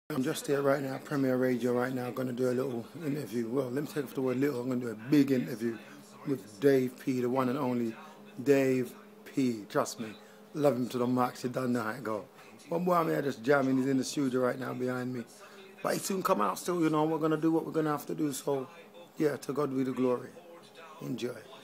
I'm just here right now, Premier Radio right now, going to do a little interview. Well, let me take off the word little. I'm going to do a big interview with Dave P, the one and only Dave P. Trust me, love him to the max. You don't know how it go. One boy I'm here just jamming. He's in the studio right now behind me. But he soon come out still, you know. We're going to do what we're going to have to do. So, yeah, to God be the glory. Enjoy.